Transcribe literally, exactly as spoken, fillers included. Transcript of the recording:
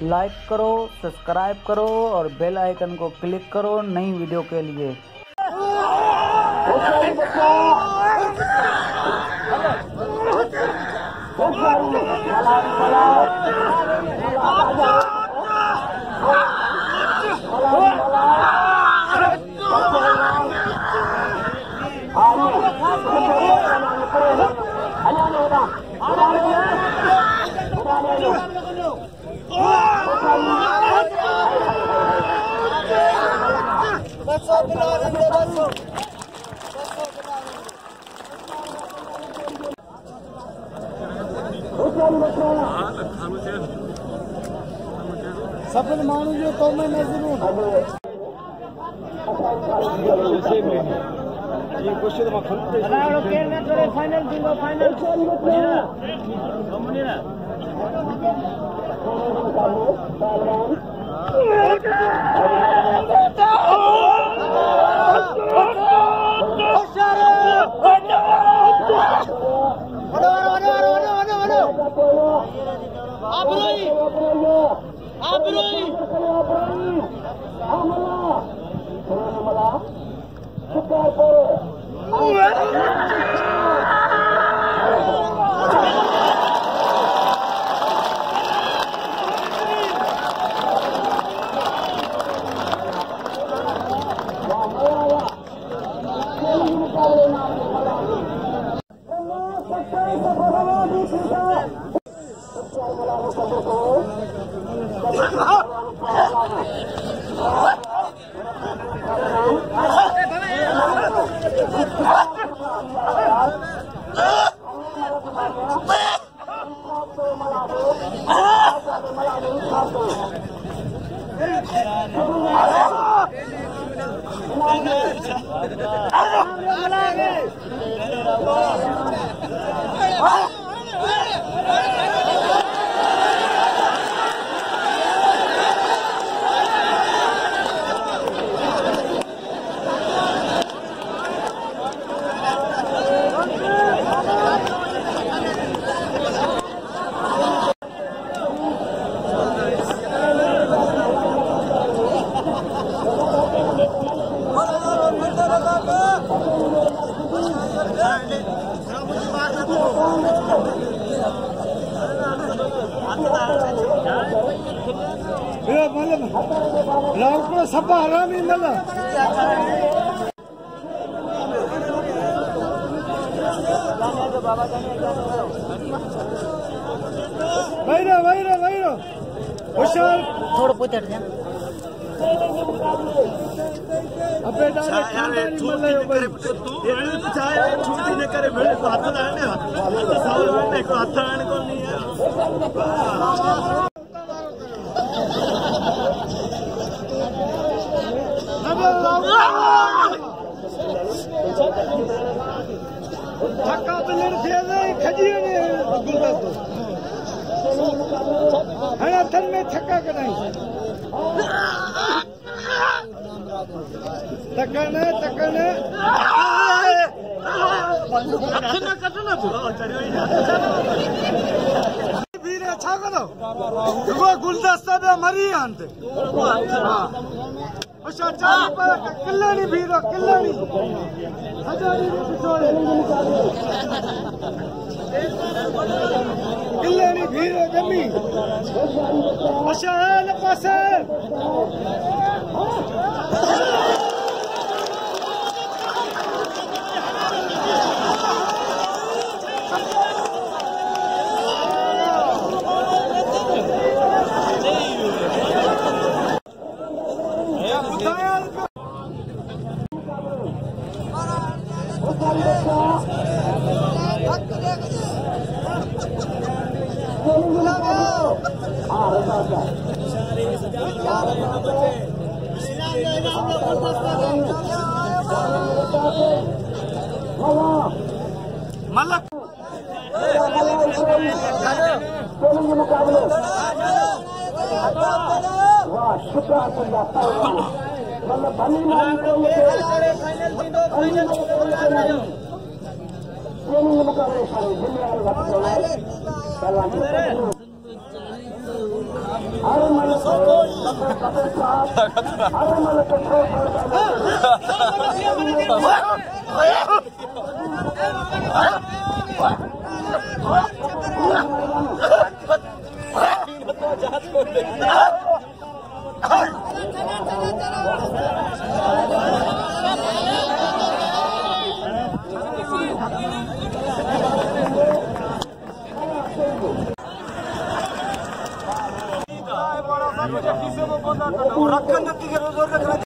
Like करो, subscribe करो और बेल आइकन को क्लिक करो नई वीडियो के लिए। सफल मानूंगे तो मैं नजर फाइनल दूंगा फाइनल मतलब सपा हरा नहीं मतलब वैरो वैरो वैरो होशियार थोड़ा पूछ अबे डायरेक्ट मतलब चाहे छुट्टी न करे मेरे को हाथ लगाने हाथ को हाथ लगाने को नहीं है। छक्का प्लेयर खेले खजिए ने है थन में छक्का कनाई तकने तकने कटना कटना वीर अच्छा करो वो गुलदस्ता में मरी आंते अच्छा चालू पर किल्लानी भीरो किल्लानी हजारी पिछोड़े किल्लानी भीरो जमी अच्छा है न पासे मलक मुकाबले मुकाबले रखन